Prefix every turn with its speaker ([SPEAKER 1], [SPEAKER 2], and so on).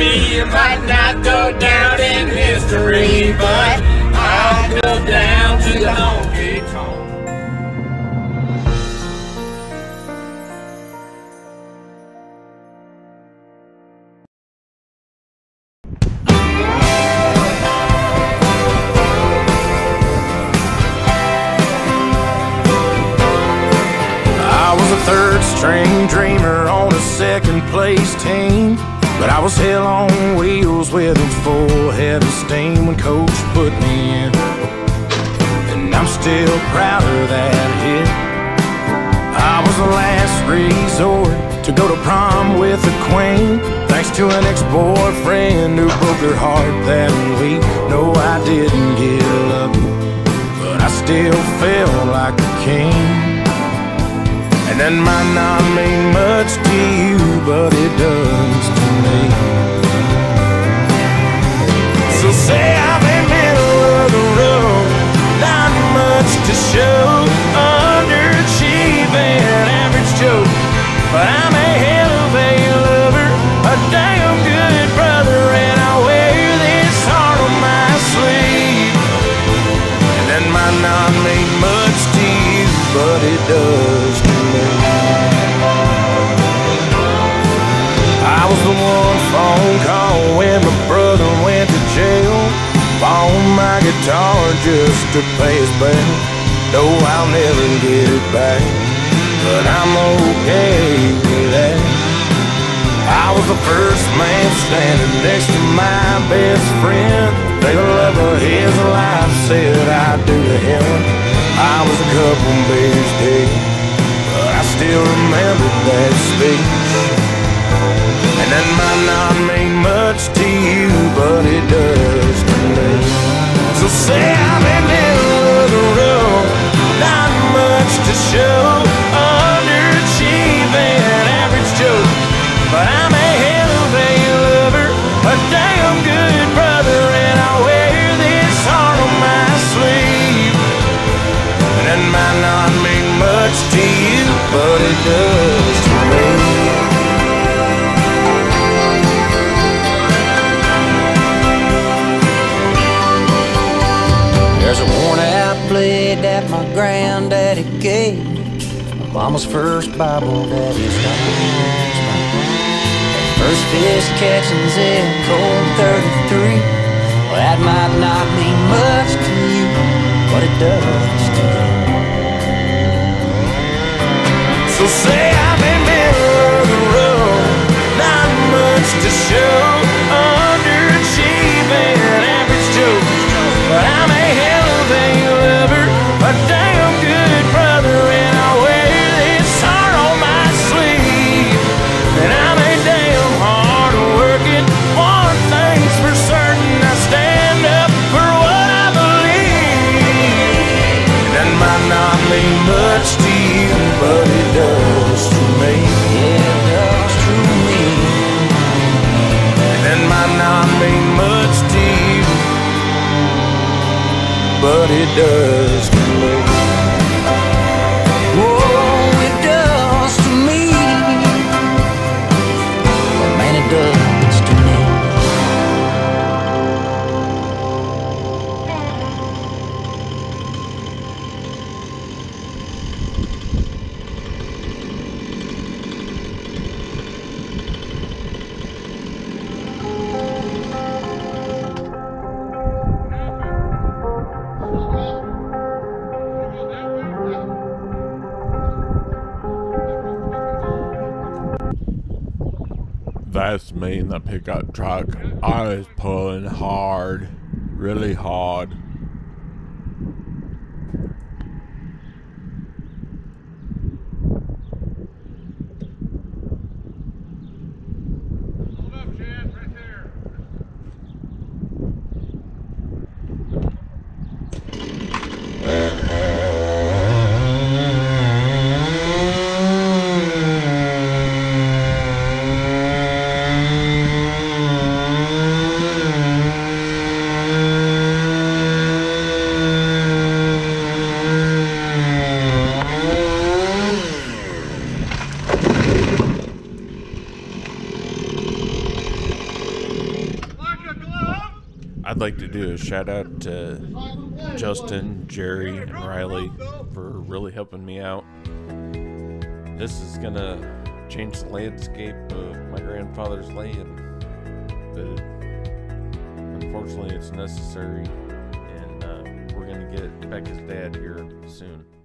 [SPEAKER 1] You might not go down in history, but I'll go down to the honky tonk.
[SPEAKER 2] I was a third string dreamer on a second place team, but I was hell on wheels with a full head of steam when coach put me in. And I'm still proud of that hit. I was the last resort to go to prom with the queen, thanks to an ex-boyfriend who broke her heart that week. No, I didn't get lucky, but I still felt like a king. And that might not mean much to you, but it does to me. So say I'm in the middle of the road, not much to show, underachieving, average Joe, but I'm a hell of a lover, a damn good brother, and I wear this heart on my sleeve. And that might not mean much to you, but it does to me. I was the one phone call when my brother went to jail, bought my guitar just to pay his bail. No, I'll never get it back, but I'm okay with that. I was the first man standing next to my best friend. The love of his life said I'd do to him. I was a couple beers deep, but I still remember that speech. And that might not mean much to you, but it does to me. So say I'm in the middle of the road, not much to show, underachieving, average Joe, but I'm a hell of a lover, a damn good brother, and I wear this heart on my sleeve. And that might not mean much to you, but it does to me.
[SPEAKER 3] There's a worn-out blade that my granddaddy gave me, my mama's first Bible that is not. First fish catching's in cold 33. Well, that might not mean much to you, but it does to me.
[SPEAKER 2] So say I'm in the middle of the road, not much to show, underachieving, average Joe, but I'm a hell of a lover, a damn good brother, and I wear this heart on my sleeve. And I'm a damn hard working, one thing's for certain, I stand up for what I believe. And that might not mean much to you, but it does to me.
[SPEAKER 3] Yeah, it does to me.
[SPEAKER 2] And that might not mean much to you, but it does to me.
[SPEAKER 3] Oh, it does to me. Well, man, it does to me.
[SPEAKER 4] That's me in the pickup truck. I was pulling hard, really hard.
[SPEAKER 1] Hold up, Chad, right there.
[SPEAKER 4] I'd like to do a shout out to Justin, Jerry, and Riley for really helping me out. This is gonna change the landscape of my grandfather's land, but unfortunately it's necessary, and we're gonna get Becca's dad here soon.